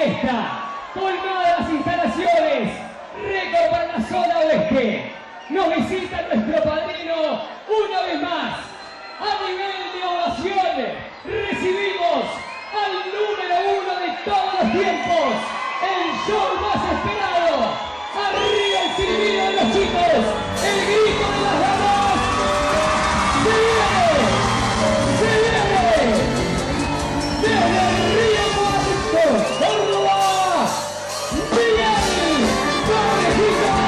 fiesta, colmadas las instalaciones, récord para la zona oeste. Nos visita nuestro padrino una vez más. A nivel de ovación, recibimos al número 1 de todos los tiempos, el show más esperado. Arriba el silbido de los chicos, el grito de las damas. ¡Se viene! ¡Se viene! Desde el Río Cuarto, Córdoba, Miguel Parejito.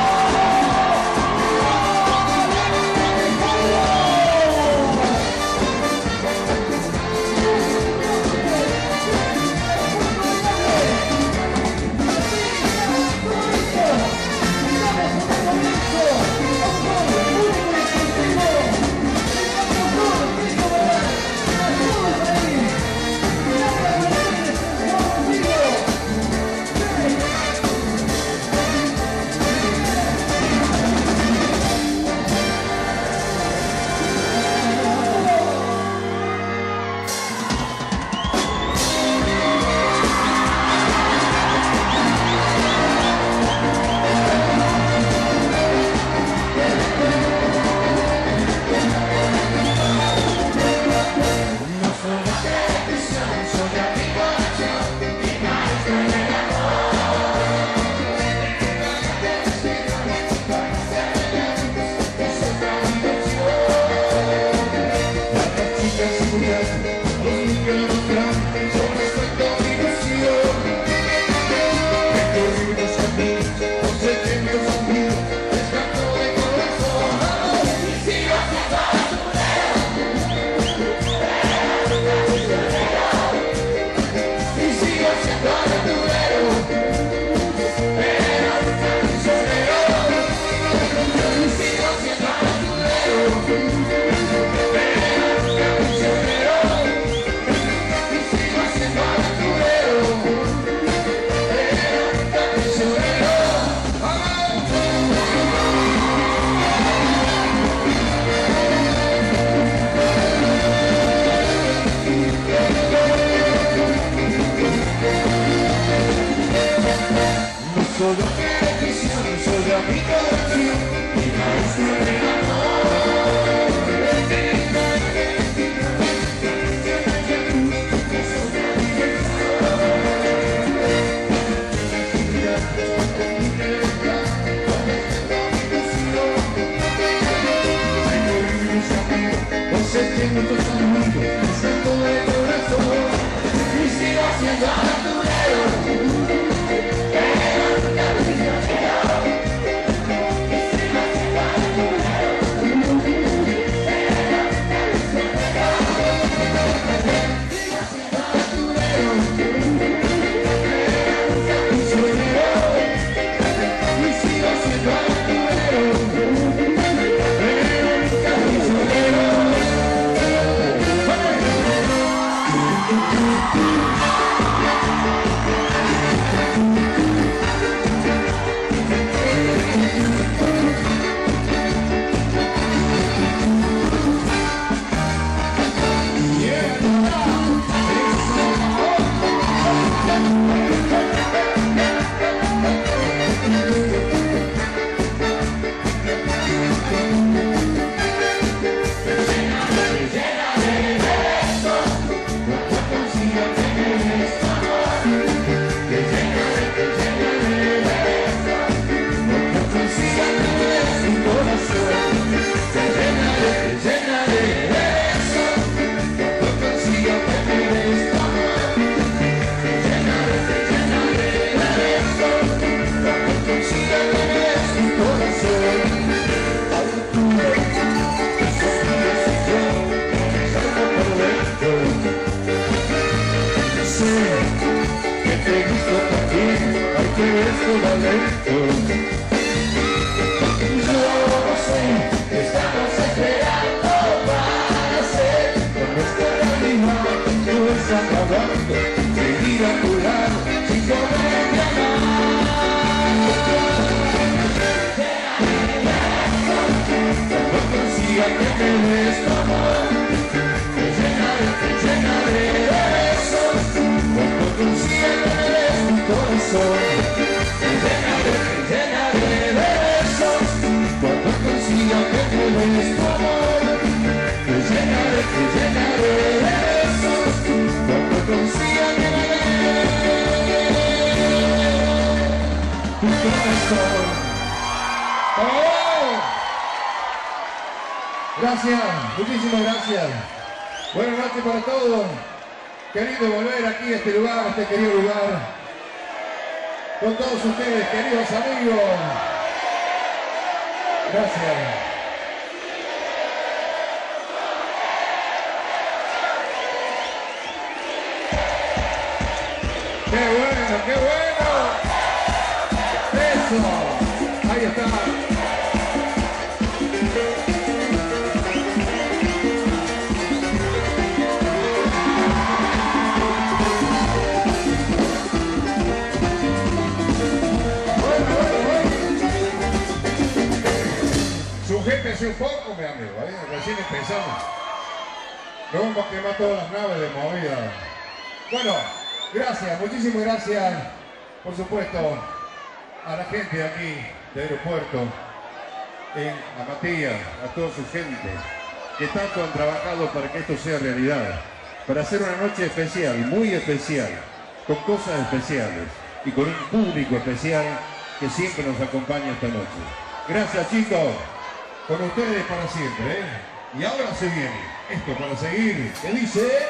Te llenaré de besos, cuando consigas Gracias, muchísimas gracias. Buenas noches para todos. Qué lindo volver aquí a este lugar, a este querido lugar. Con todos ustedes, queridos amigos. Gracias. ¡Qué bueno, qué bueno! ¡Eso! Ahí está. Sujétese un poco, mi amigo, recién empezamos. No vamos a quemar todas las naves de movida. Bueno, gracias, muchísimas gracias, por supuesto, a la gente de aquí, del aeropuerto, a Matías, a toda su gente, que tanto han trabajado para que esto sea realidad, para hacer una noche especial, muy especial, con cosas especiales y con un público especial que siempre nos acompaña esta noche. Gracias, chicos. Con ustedes para siempre, ¿eh? Y ahora se viene esto para seguir, que dice...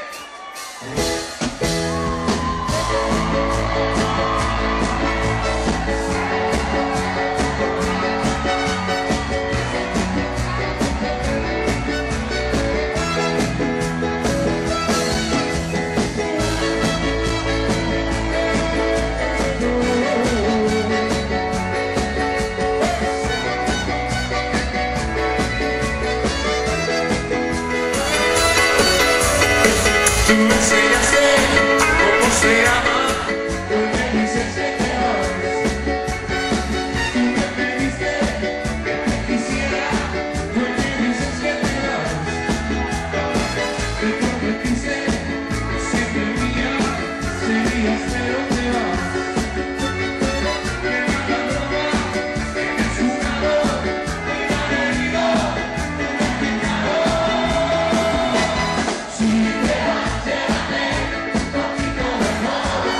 Tú me enseñaste cómo se llama, tú me dices que te amas. Tú me pediste que te quisiera, tú me dices que te amas. Te prometiste que siempre mía serías, pero te vas. Que mala broma que me has jugado, muy mal herido, me has pecado. Si te vas, llévate un poquito de amor.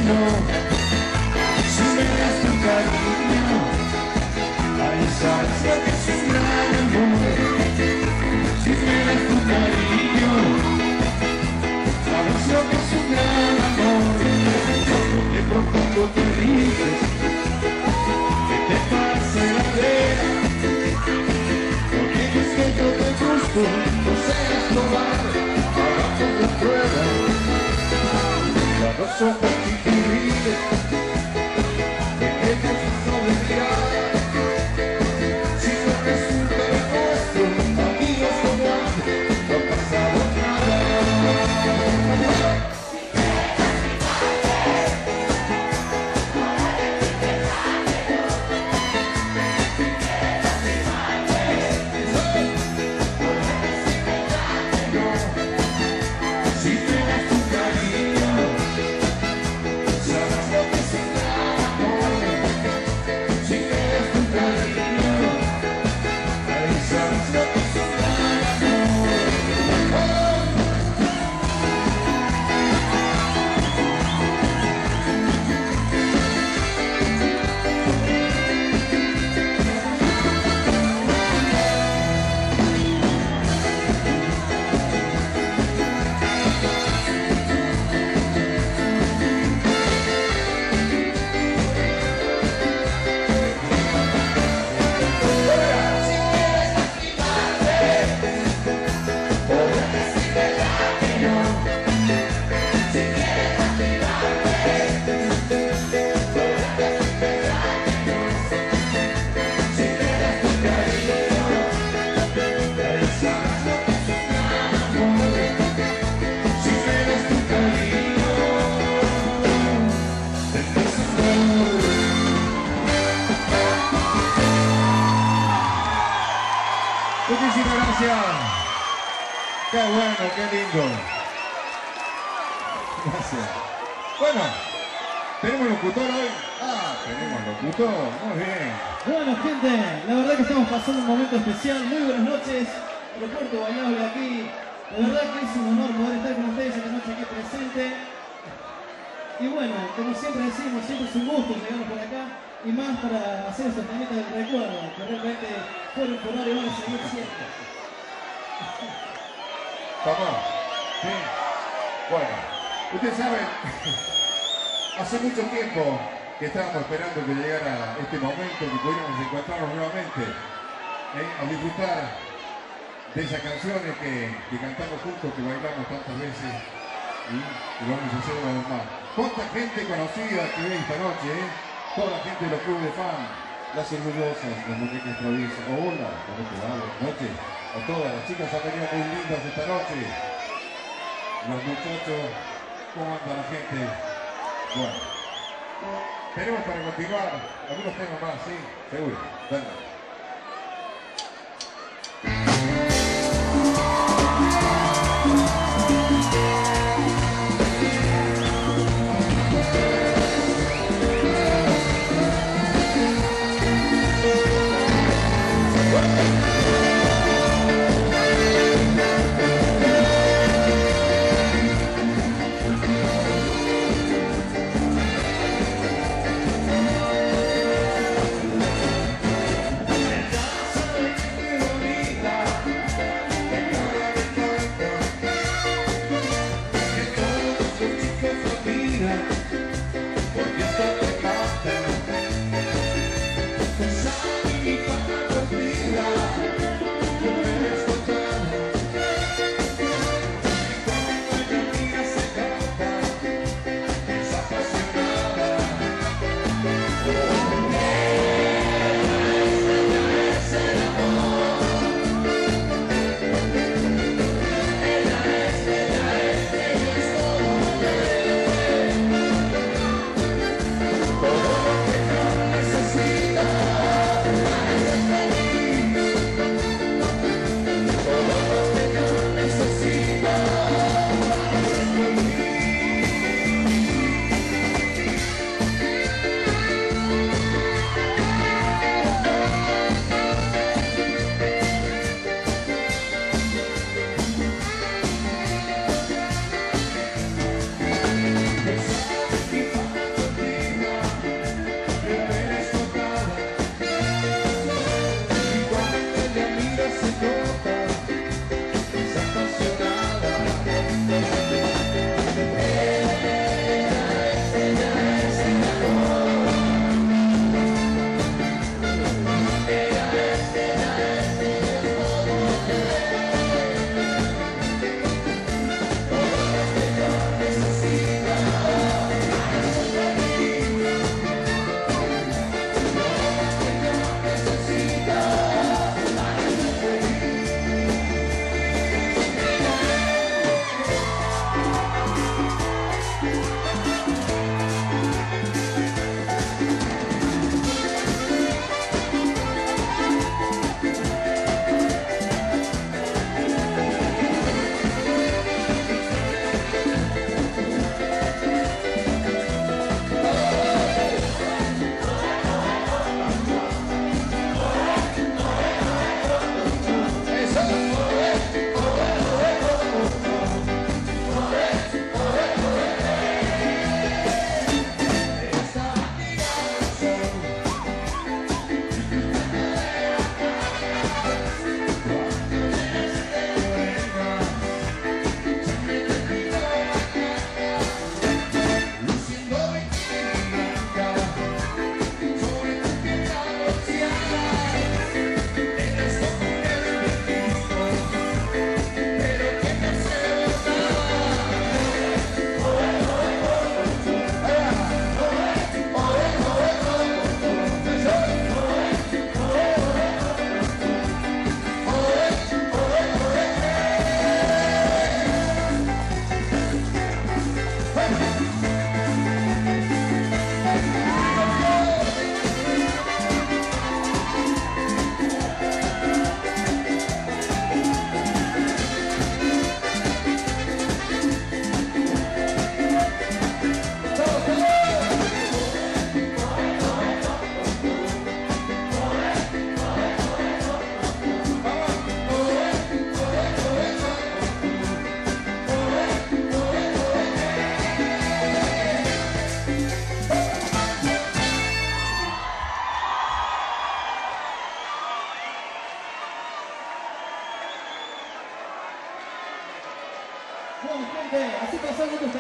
cariño, si me das tu cariño, ahí sabes lo que es un gran amor. Si me das tu cariño, sabes lo que es un gran amor. Cuando te propongo te ríes, que te pase la vera, porque es que yo te gusto, no seas cobarde, hagamos la prueba. La razón por ti tú ríes, que te gusto de mirar. Si no resulta de nuestro, amigos como antes, no ha pasado nada. Si me das tu cariño, sabes lo que es un gran amor. Si me das tu cariño, ahí sabes lo que es un gran amor. Muchísimas gracias. Qué bueno, qué lindo. Gracias. Bueno, ¿tenemos locutor hoy? Ah, tenemos locutor, muy bien. Bueno, gente, la verdad que estamos pasando un momento especial. Muy buenas noches. Roberto Bailable aquí. La verdad que es un honor poder estar con ustedes esta noche aquí presente. Y bueno, como siempre decimos, siempre es un gusto llegar por acá. Y más para hacer estos temitas del recuerdo, que realmente fueron por ahora y van a seguir siempre. ¿Vamos? Sí. Bueno, ustedes saben, hace mucho tiempo que estábamos esperando que llegara este momento, que pudiéramos encontrarnos nuevamente, a disfrutar de esas canciones que cantamos juntos, que bailamos tantas veces y vamos a hacer una vez más. ¿Cuánta gente conocida que ve esta noche? Toda la gente de los clubes de fan, las orgullosas, las muñecas provincias. Hola, ¿cómo te va? Buenas noches. A todas las chicas han venido muy lindas esta noche. Los muchachos, ¿cómo anda la gente? Bueno, tenemos para continuar algunos temas más, ¿sí? Seguro. Dale.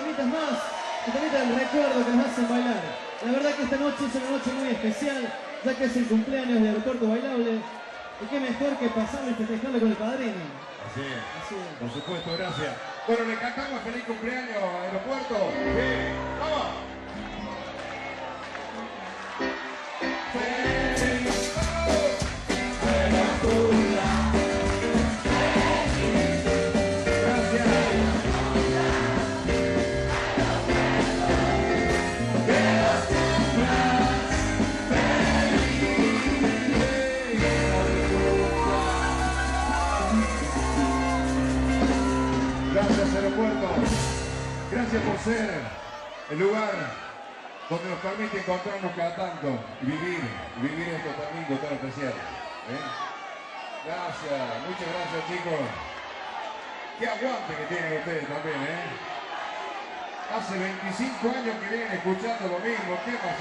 temitas más, y temitas del recuerdo que nos hacen bailar. La verdad que esta noche es una noche muy especial, ya que es el cumpleaños de Aeropuerto Bailable, y qué mejor que pasarlo y festejarlo con el padrino. Así es. Así es. Por supuesto, gracias. Bueno, le cantamos feliz cumpleaños a Aeropuerto. Sí, vamos. Gracias, Aeropuerto. Gracias por ser el lugar donde nos permite encontrarnos cada tanto y vivir esto tan lindo, tan especial. Gracias, muchas gracias, chicos. Qué aguante que tienen ustedes también, Hace 25 años que vienen escuchando lo mismo. ¿Qué pasa,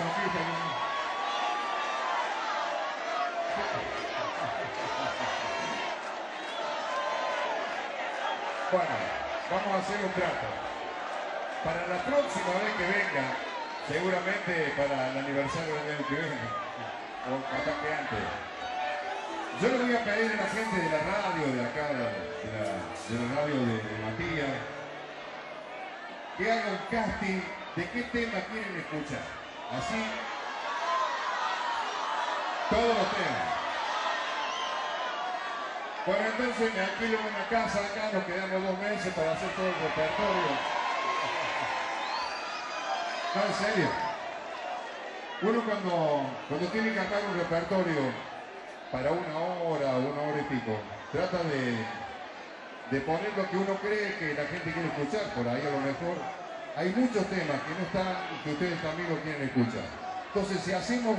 Bueno, vamos a hacer un trato. Para la próxima vez que venga, seguramente para el aniversario del año que viene, o capaz que antes, yo le voy a pedir a la gente de la radio, de acá, de la radio de Matías, que haga un casting de qué tema quieren escuchar. Así, todos los temas. Bueno, entonces me alquilo una casa acá, nos quedamos 2 meses para hacer todo el repertorio. No, en serio. Uno cuando tiene que armar un repertorio para 1 hora o 1 hora y pico, trata de poner lo que uno cree que la gente quiere escuchar. Por ahí a lo mejor hay muchos temas que no están, que ustedes también lo quieren escuchar. Entonces, si hacemos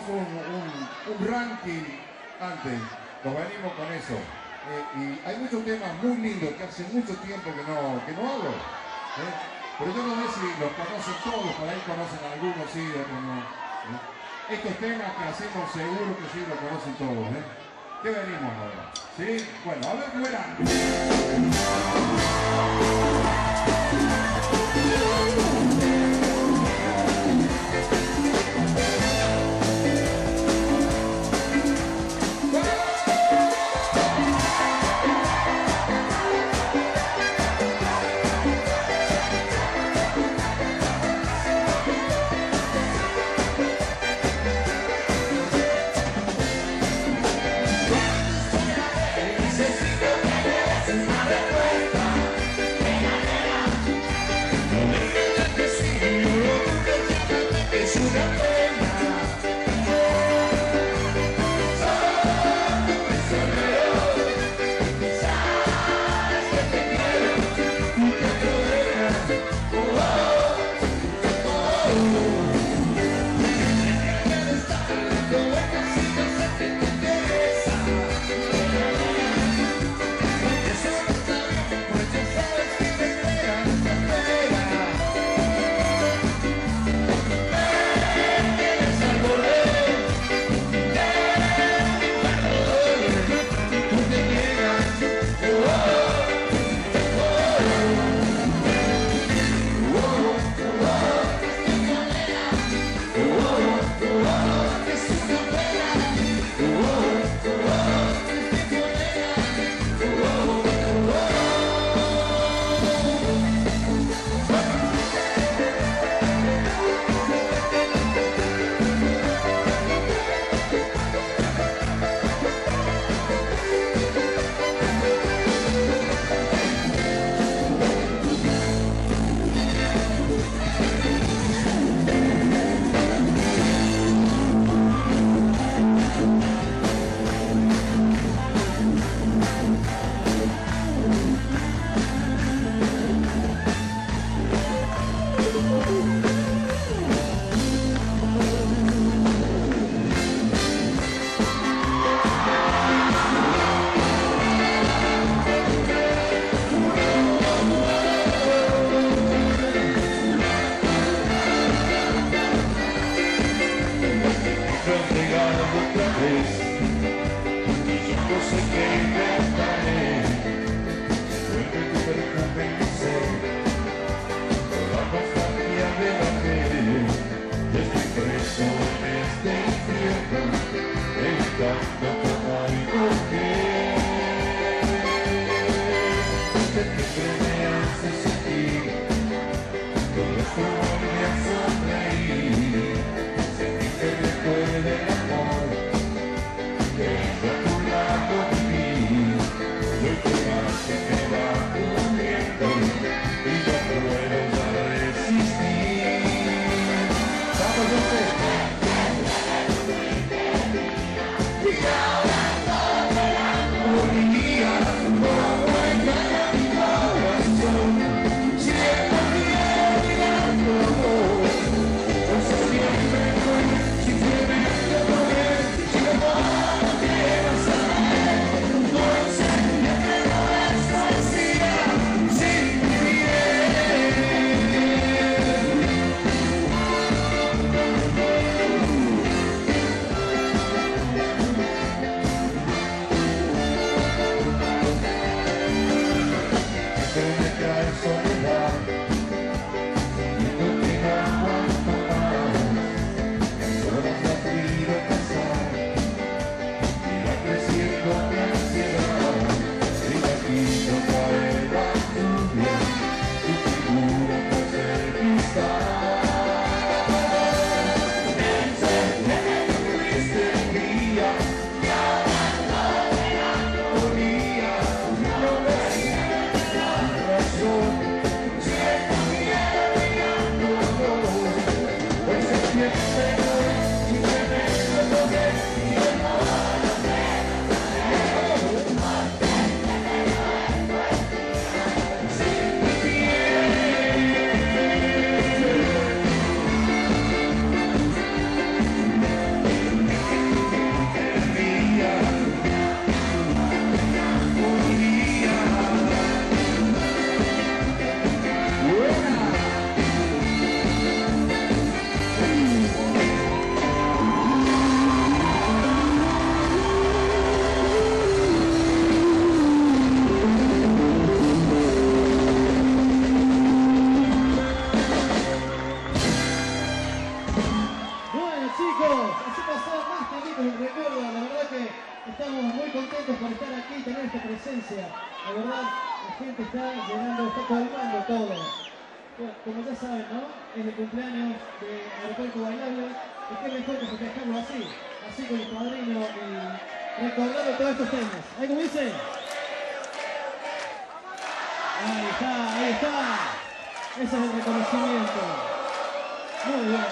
un ranking antes, nos venimos con eso. Y hay muchos temas muy lindos que hace mucho tiempo que no hago. Pero yo no sé si los conocen todos, por ahí conocen algunos, sí, otros no. Estos temas que hacemos seguro que sí los conocen todos. ¿Qué venimos ahora? ¿Sí? Bueno, a ver qué verán. Vamos a vuelve a sonreír. Sentí que recuerde el amor que a tu lado viví. Lo que más que me va cubriendo y no puedo ya resistir. Vamos, yo sé. La verdad, la gente está llenando, está colmando todo. Bueno, como ya saben, ¿no? Es el cumpleaños de Aeropuerto Bailable. Y qué mejor que festejarlo así con el padrino y recordando todos estos temas. ¿Ahí como dicen? Ahí está, ahí está. Ese es el reconocimiento. Muy bien.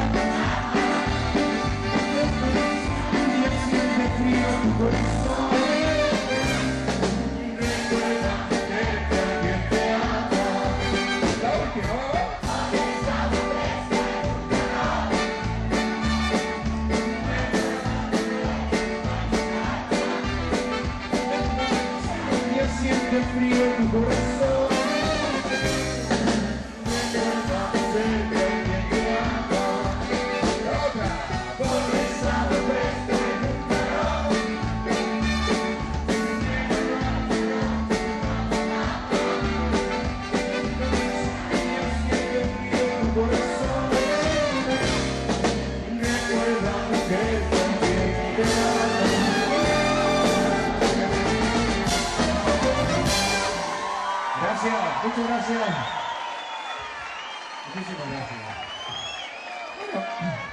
Corazón siente frío tu corazón. Recordamos el que te ama. La otra, porque sabe verte nunca. Siente frío tu corazón. Recordamos que también te ama. Gracias, muchas gracias. Muchísimas gracias. Bueno.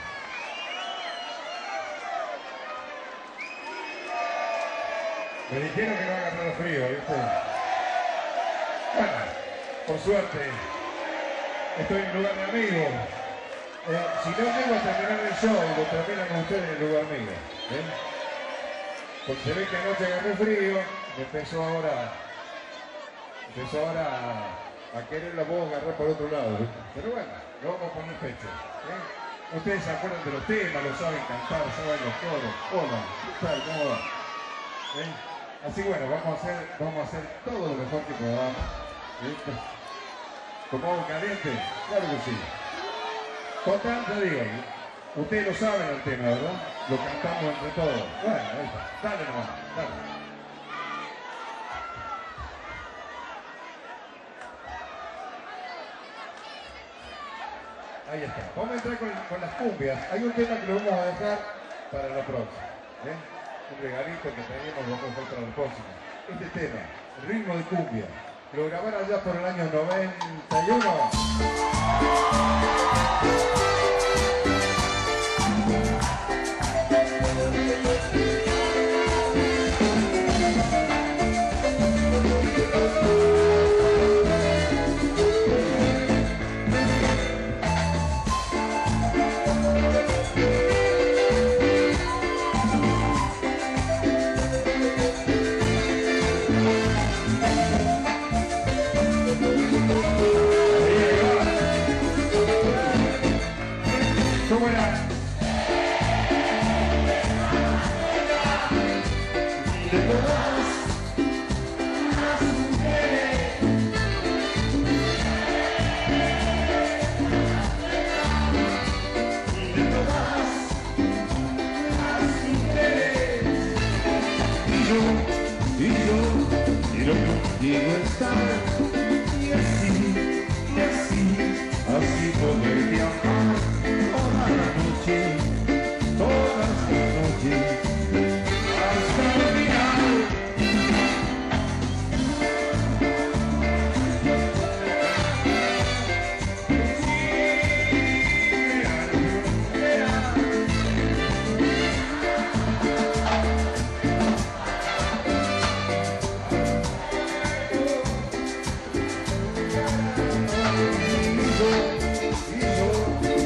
Me dijeron que no agarrara frío, ¿viste? Bueno, por suerte, estoy en lugar de amigo. Si no llego a terminar el show, lo terminan ustedes en el lugar mío. ¿Ven? Porque se ve que anoche agarré frío, me empezó ahora a querer la voz agarrar por otro lado, ¿viste? Pero bueno, lo vamos a poner pecho. Ustedes se acuerdan de los temas, lo saben cantar, saben los coros. Hola, ¿qué tal? ¿Cómo va? Así bueno, vamos a hacer todo lo mejor que podamos. ¿Viste? ¿Como agua caliente? Claro que sí. Total, te digo, ustedes lo saben el tema, ¿verdad? Lo cantamos entre todos. Bueno, ahí está. Dale nomás, dale. Ahí está. Vamos a entrar con las cumbias. Hay un tema que lo vamos a dejar para la próxima. Un regalito que teníamos, lo vamos a dejar para la próxima. Este tema, el ritmo de cumbia, lo grabaron allá por el año 91. ¿Cómo era? De todas las mujeres, de todas las mujeres, y yo quiero contigo estar, y así poderte amar. Toda la noche, hasta el final. Y yo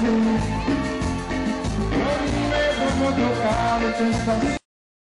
noche, no dime cómo tocarte esta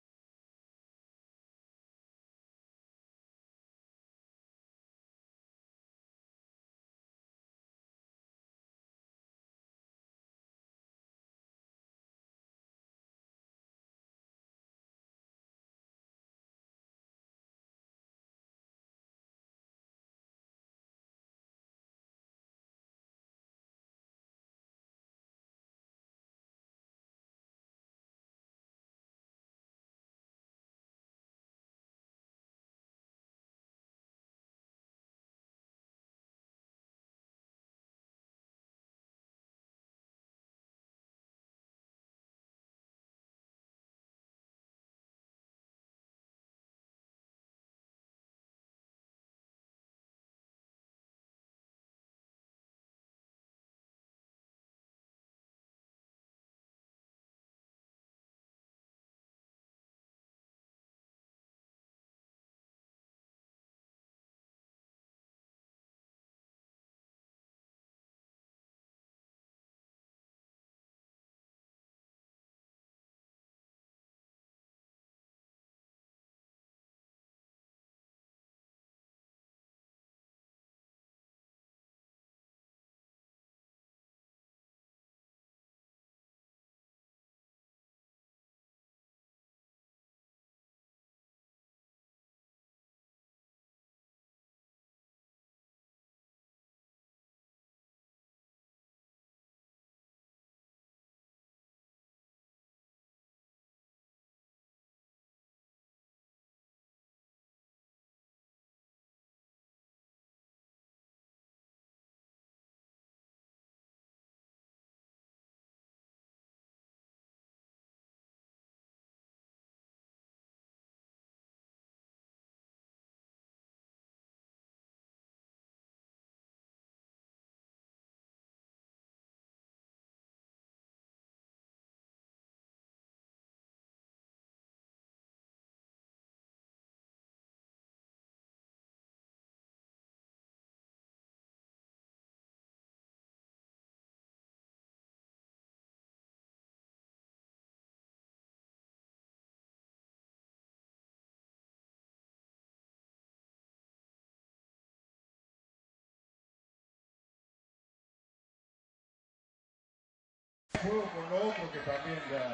juego con lo otro que también ya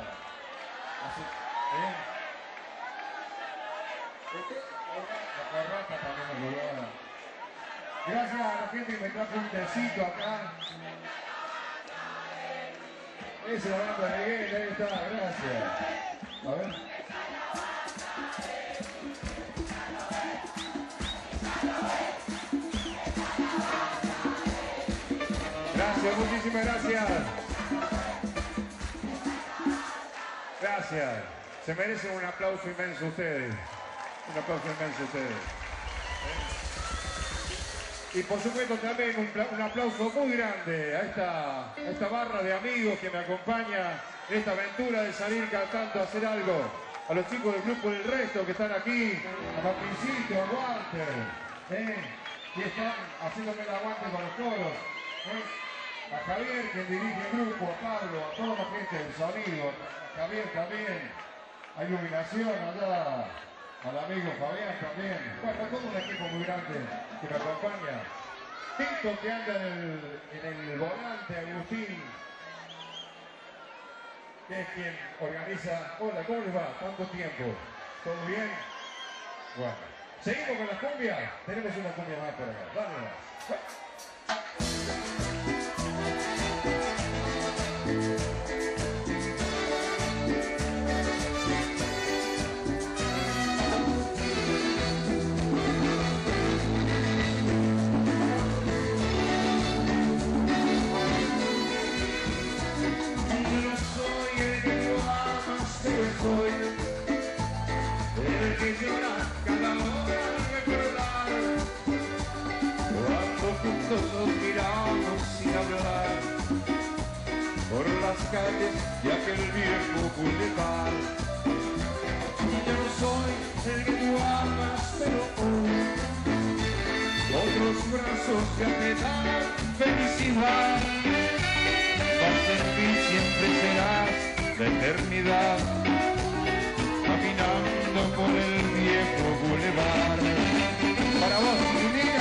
hace, la carrata también nos lo da. Gracias a la gente que me trajo un tecito acá. Ese la banda de Miguel, ahí está, gracias. A ver. Gracias, muchísimas gracias. Gracias. Se merecen un aplauso inmenso ustedes. Un aplauso inmenso ustedes. Y por supuesto también un aplauso muy grande a esta barra de amigos que me acompaña en esta aventura de salir cantando a hacer algo. A los chicos del grupo del Resto que están aquí, a Patricito, a Walter, que están haciéndome el aguante con los coros. A Javier, que dirige el grupo, a Pablo, a toda la gente del sonido, a Javier también, a Iluminación allá, al amigo Fabián también. Bueno, todo un equipo muy grande que me acompaña. Tito que anda en el volante, Agustín, que es quien organiza. Hola, ¿cómo les va? ¿Cuánto tiempo? ¿Todo bien? Bueno, seguimos con las cumbias. Tenemos una cumbia más por acá. Dale. Soy el que llora cada hora al recordar cuando juntos nos miramos sin hablar por las calles de aquel viejo boulevard. Yo no soy el que tú amas, pero hoy otros brazos ya te dan felicidad. ofrecerás la eternidad, caminando por el viejo bulevar. Para vos, Julieta.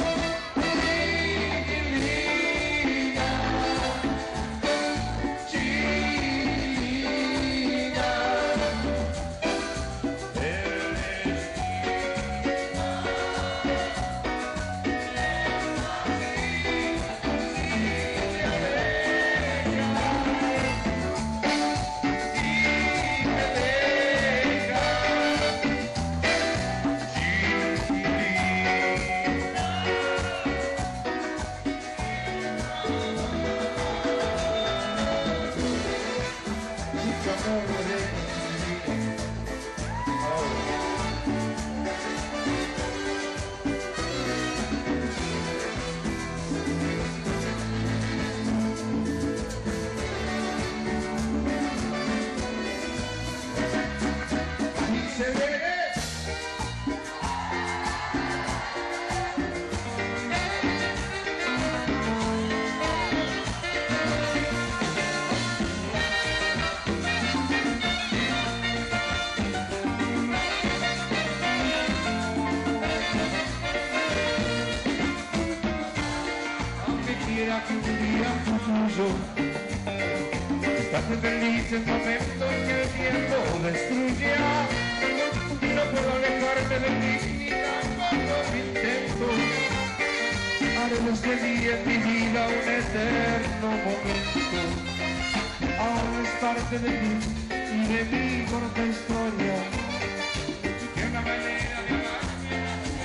Que un día tuyo estás feliz en momentos que el tiempo destruye. No puedo alejarte de ti ni tampoco lo intento. Haré de este día en mi vida un eterno momento. Ahora es parte de ti y de mi corta historia. Que una manera de amarme.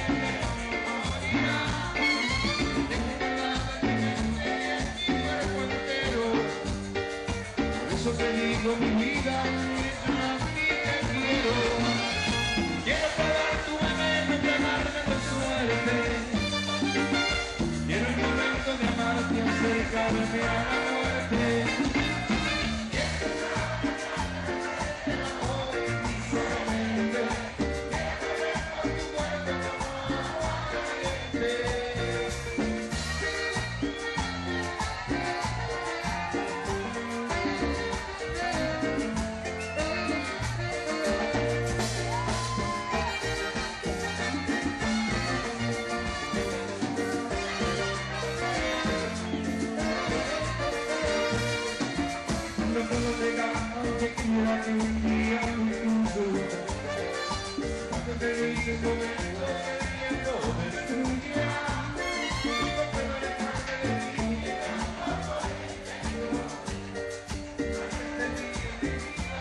Eso te digo mi vida, yo a ti te quiero. Quiero pagar tu veneno y amarme de suerte. Quiero el momento de amarte y acercarme a la muerte. Quiero el amor y solamente quiero ver por tu cuerpo como agua caliente. No puedo negar, aunque quiera que un día incluso cuando te dices momentos que el viento destruya. No puedo alejarte de ti, tampoco lo intento. Antes de ti en mi vida,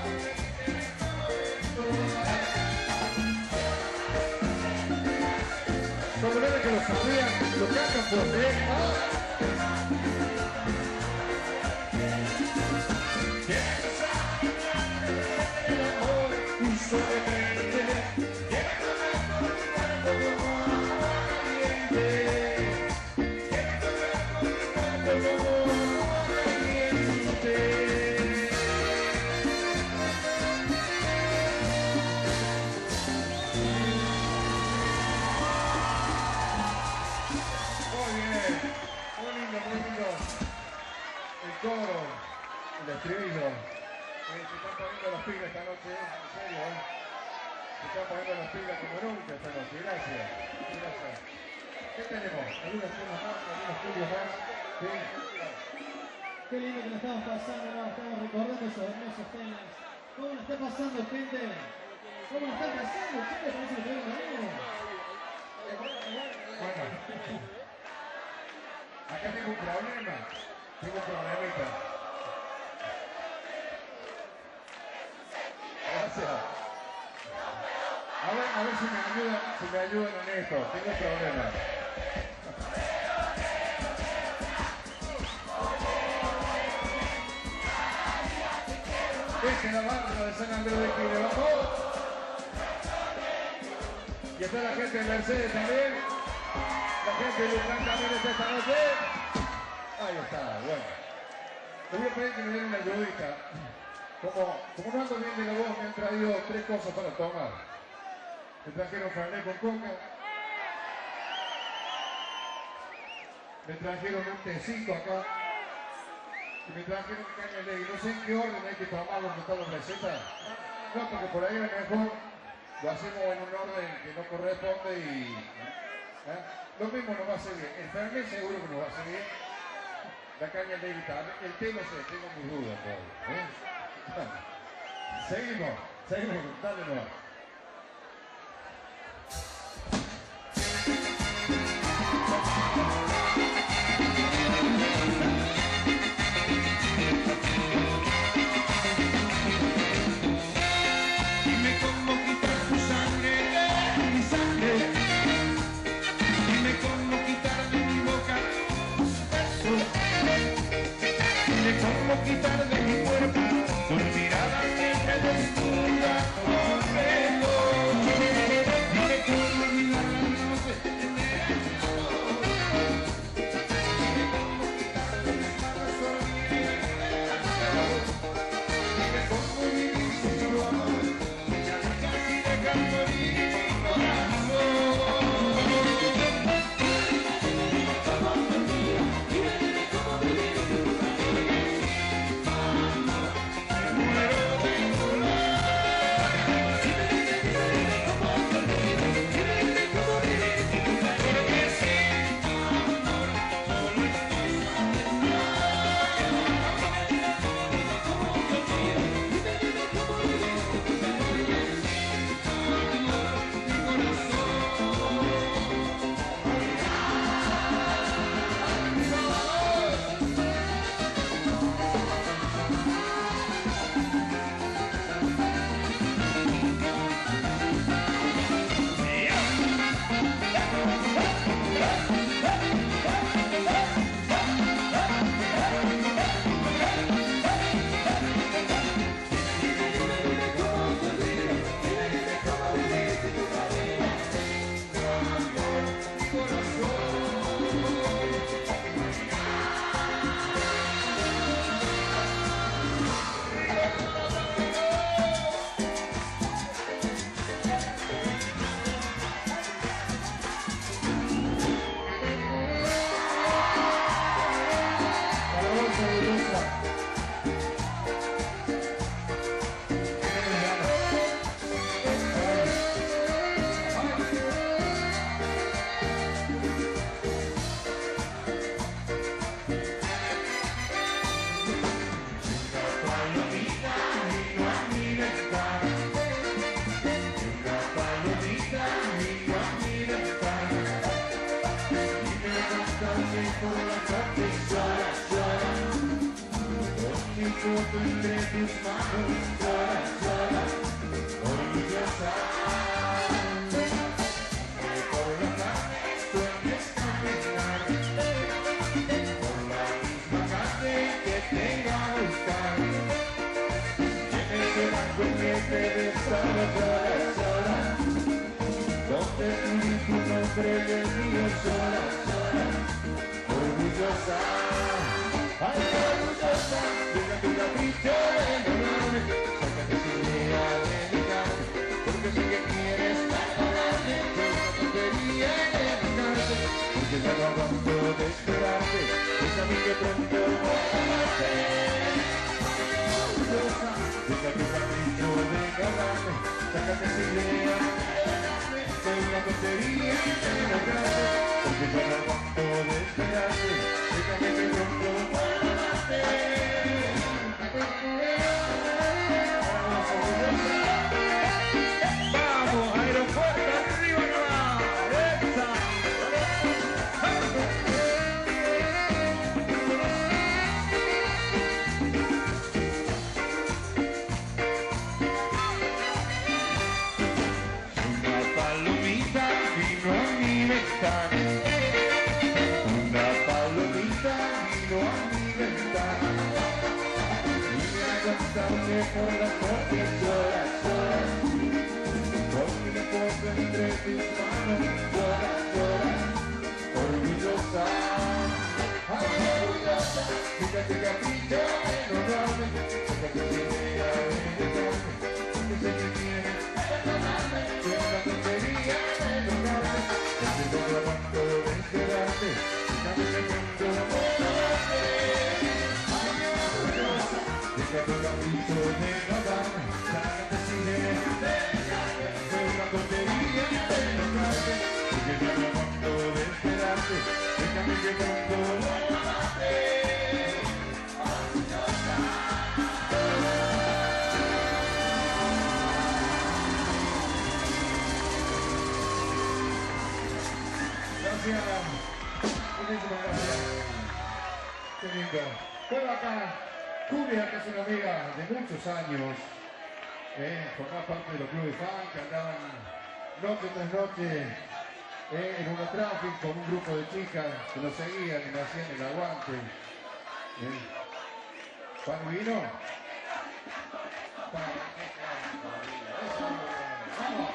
como no que lo sabían, lo cantan por él. El coro, el estribillo, se están poniendo las pilas esta noche, en serio, se están poniendo las pilas como nunca esta noche, gracias, gracias. ¿Qué tenemos? ¿Algunos temas más? ¿Algunos estudios más? ¿Sí? Qué lindo que lo estamos pasando, ¿no? Estamos recordando esos hermosos temas. ¿Cómo lo está pasando, gente? ¿Cómo lo está pasando, gente? Parece que tenemos amigos. Bueno, acá tengo un problema. Tengo un problemita. Gracias. A ver si me ayudan en esto. Tengo un problema. Esta es la banda de San Andrés de Quile, vamos. Y está la gente de Mercedes también. La gente de Luján también está esta noche. Ahí está, bueno. Les voy a pedir que me den una ayudita. Como no ando bien de la voz, me han traído 3 cosas para tomar. Me trajeron Fernet con coca. Me trajeron un tecito acá. que me trajeron caña de ley. No sé en qué orden hay que tomarlo, que está la receta. No, porque por ahí a lo mejor lo hacemos en un orden que no corresponde y... Lo mismo nos va a hacer bien. El Fernet seguro que nos va a hacer bien. La caña de ley también. El té no sé, tengo mis dudas todavía. Seguimos, dale no. Dime cómo quitar tu sangre de mi sangre. Dime cómo quitar de mi boca tus besos. Dime cómo quitar de mi cuerpo tus miradas que me desnudan por dentro. Dime cómo olvidar la noche de ese amor. Dime cómo quitar de mis manos olvidadas. Dime cómo vivir sin tu amor. Ya casi dejar morir mi corazón. Entre tus manos, llora, llora, orgullosa. Por la calle sueñes caminar, por la misma calle que te va a gustar. En ese banco que te besaba, llora, llora, donde escribí tu nombre y el mío, llora, llora, orgullosa. Ay, orgullosa, deja tu capricho enorme, sácate sin idea de dejarte, porque sé que quieres perdonarme, pero no tontería de dejarte, porque ya no aguanto de esperarte, es a mí que pronto voy a amarte. Orgullosa, deja tu capricho de ganarme, sácate sin idea de dejarte, es una tontería de dejarte, porque ya no aguanto de esperarte, es a mí que pronto voy a amarte. Vamos, aeropuerto, arriba nomás. ¡Esa! Una palomita vino a mi ventana. Una palomita vino a mi ventana. Y me ha cantado por las noches, llora, llora. Porque me pongo entre tus manos, llora, llora, orgullosa. Ay, orgullosa, fíjate capricho enorme, fíjate que idea de dejarme, porque sé que quieres perdonarme, pero la tontería de lograrme, porque yo no aguanto gracias. Muchísimas gracias. Qué lindo. Bueno, acá, Julia, que es una amiga de muchos años, formaba parte de los clubes fan, que andaban noche tras noche en una tráfico con un grupo de chicas que nos seguían y me hacían el aguante. ¿Pan vino? ¡Vamos!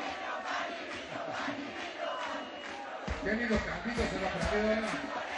Qué lindos cantitos se nos aprendieron.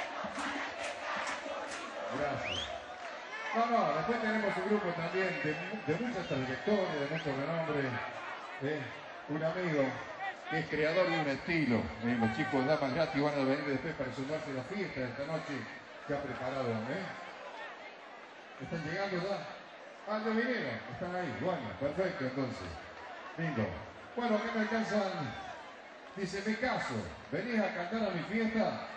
Gracias. No, después tenemos un grupo también de mucha trayectoria, de mucho renombre. Un amigo que es creador de un estilo. Los chicos de Damas Gratis van a venir después para sumarse a la fiesta de esta noche que ha preparado. ¿Están llegando ya? Ah, ya vinieron. Están ahí. Bueno, perfecto entonces. Lindo. Bueno, ¿qué me alcanzan? Dice, me caso. ¿Venís a cantar a mi fiesta?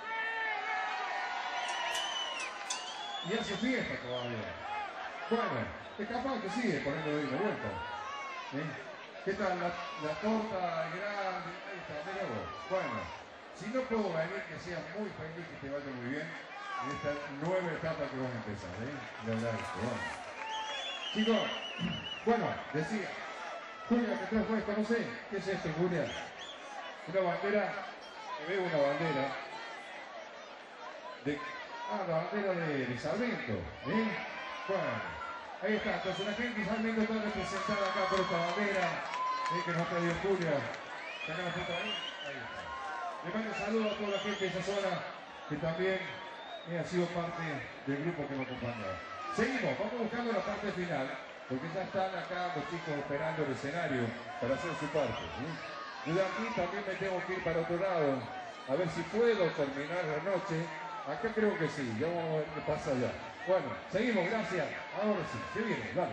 Y hace fiesta todavía. Bueno, es capaz que sigue poniendo de vuelta. ¿Qué tal la torta grande? Ahí está, mira vos. Bueno, si no puedo venir, que seas muy feliz, que te vaya muy bien en esta nueva etapa que vas a empezar. De verdad, bueno. Chicos, bueno, decía, Julia, que trajo esto, no sé, ¿qué es esto, Julia? Una bandera, que veo una bandera de... Ah, la bandera de Sarmiento, Bueno, ahí está, entonces la gente de Sarmiento está representada acá por esta bandera, que nos trajo Julia. ¿Sacan la foto ahí? Ahí está. Le mando un saludo a toda la gente de esa zona que también ha sido parte del grupo que nos acompaña. Seguimos, vamos buscando la parte final, porque ya están acá los chicos esperando el escenario para hacer su parte. Yo de aquí también me tengo que ir para otro lado, a ver si puedo terminar la noche. Acá creo que sí, ya vamos a ver qué pasa allá. Bueno, seguimos, gracias. Ahora sí, se viene, dale.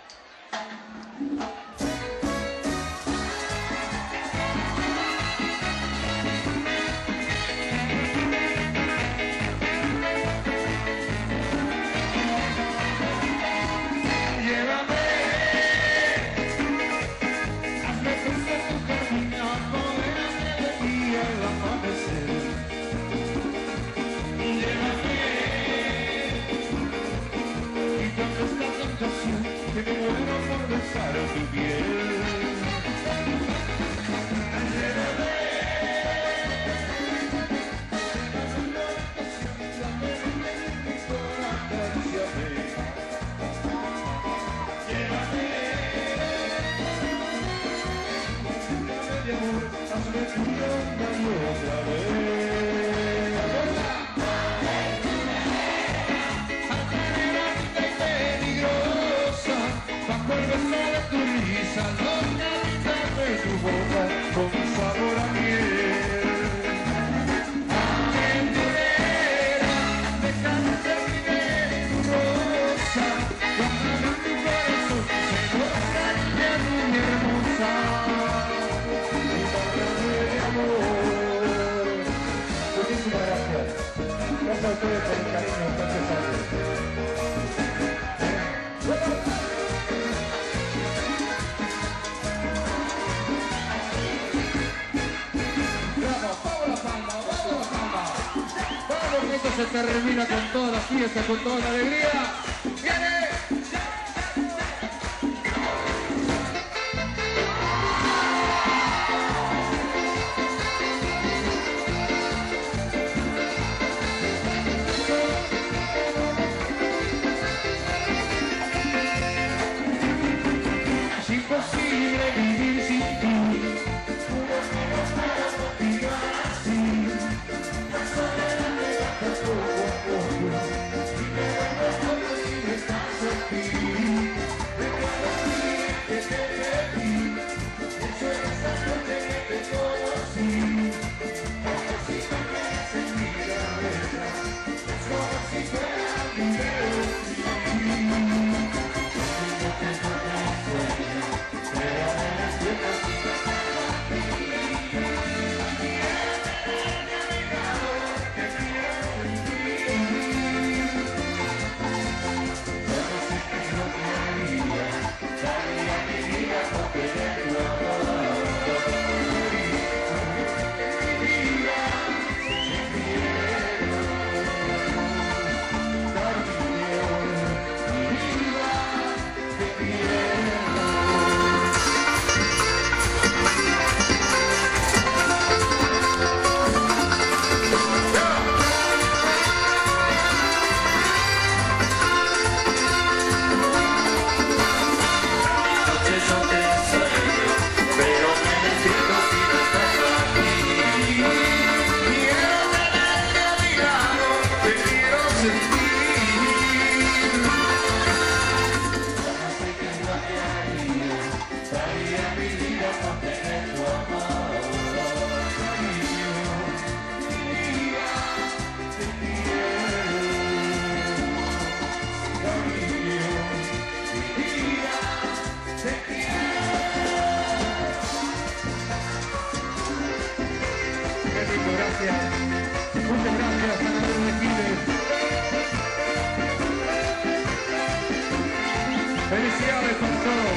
Que me muero por besar tu piel. Llévame, hazme tu ronda y otra vez. Altanerante y peligrosa, bajo el beso de tu risa, loca de tu boca con sabor a miel. Aventurera, déjame ser tu rosa, guárdame en tu corazón, segura cariño muy hermosa. Muchísimas gracias. Gracias a ustedes por el cariño. Gracias a ustedes. Vamos, vamos la palma, vamos la palma. Vamos, que esto se termina con toda la fiesta, con toda la alegría. ¡Viene! Es imposible vivir sin ti. La soledad me gasta poco a poco y me vuelvo loco. gracias. Muchas gracias a la de Giles. Felicidades para todos.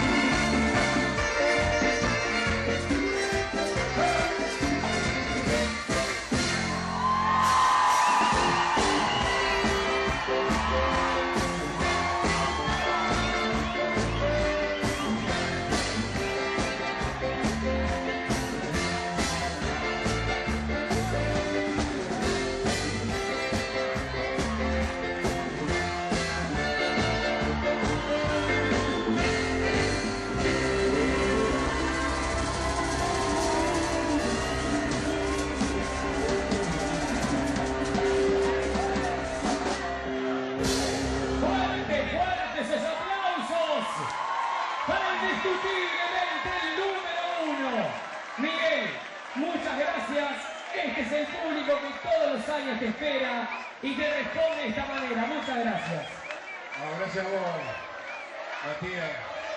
Indiscutiblemente el número uno. Miguel, muchas gracias. Este es el público que todos los años te espera y te responde de esta manera. Muchas gracias. Gracias a vos, Matías,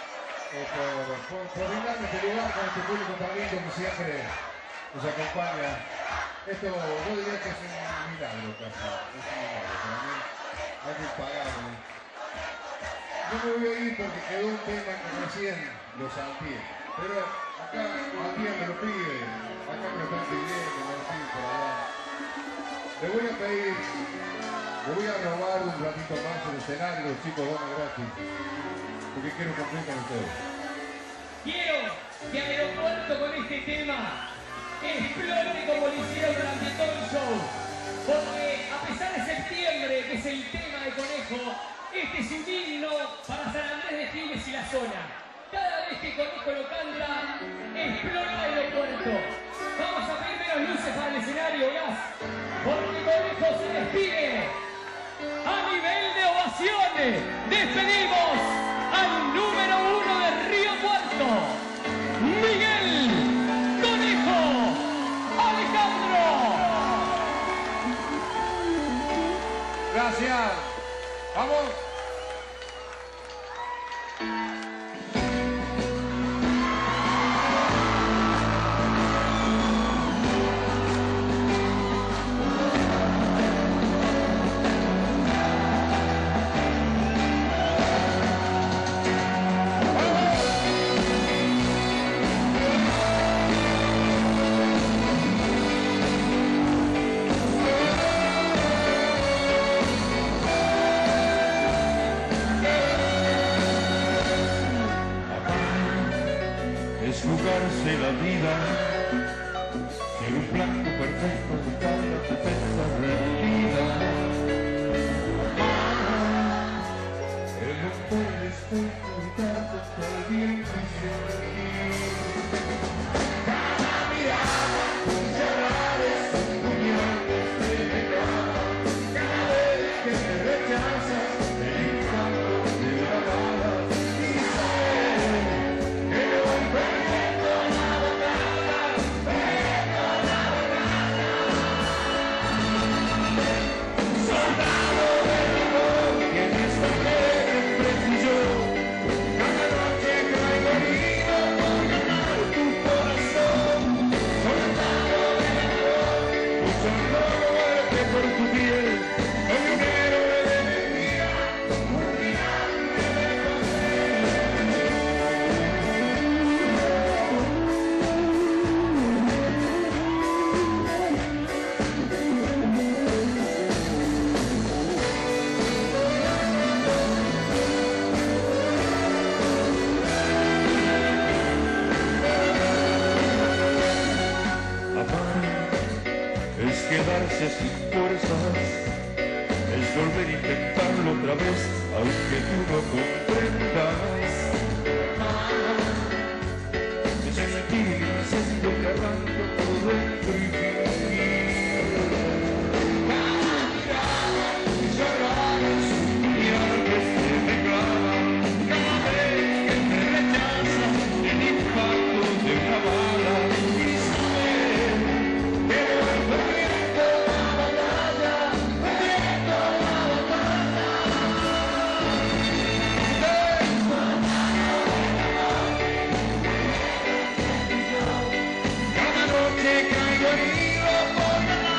por brindarme este lugar con este público tan lindo que siempre nos acompaña. Esto, yo diría que es un milagro casi. Es un milagro. Para mí, algo impagable. No me voy a ir porque quedó un tema que recién lo salté. Pero acá Matías me lo pide, acá me lo están pidiendo, me lo piden por allá. Le voy a pedir, le voy a robar un ratito más el escenario, los chicos donan gratis, porque quiero cumplir con ustedes. Quiero que Aeropuerto con este tema explote como lo hicieron durante todo el show. Porque a pesar de septiembre, que es el tema de Conejo, este es un himno para San Andrés de Giles y la zona. Cada vez que Conejo lo canta, explota el aeropuerto. Vamos a pedir menos luces para el escenario, Gas, porque Conejo se despide. A nivel de ovaciones, despedimos al número uno de Río Puerto, Miguel Conejo Alejandro. Gracias. Vamos. Jugarse la vida en un blanco perfecto de cada defensa rendida. El doctor le estoy gritando todo el viento y sin cada mirada, llorales, puñales de pecado. Cada vez que me rechazas, el impacto de la bala. Y sé que no voy perdiendo la batalla, perdiendo la batalla. Soldado del amor que en esta guerra preciso. Cada noche caigo herido por ganar tu corazón. Soldado del amor, mucho honor muerte por tu piel. Soy un héroe de mentira, un gigante de poder. Amar es quedarse sin fuerzas, es volver a intentarlo otra vez, aunque tú no comprendas. Amar es sentir el incendio que arranca por dentro y vivir. Cada mirada llorar es un puñal que se me clava. Cada vez que me rechaza el impacto de una bala. Y saber que voy perdiendo la batalla, perdiendo la batalla. Cada noche caigo herido por ganar.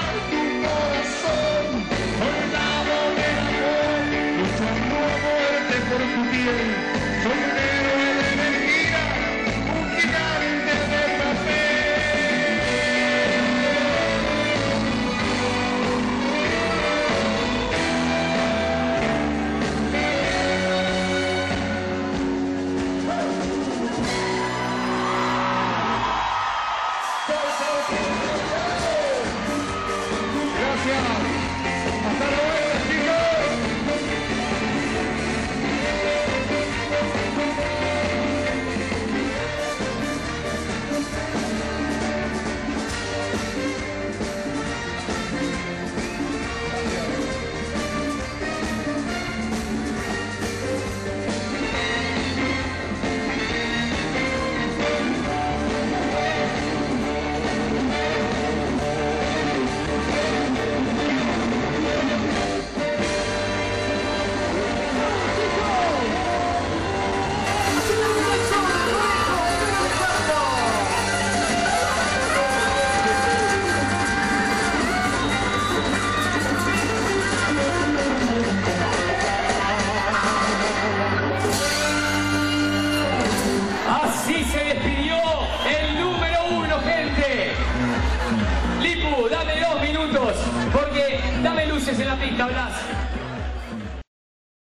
¿Qué hablas?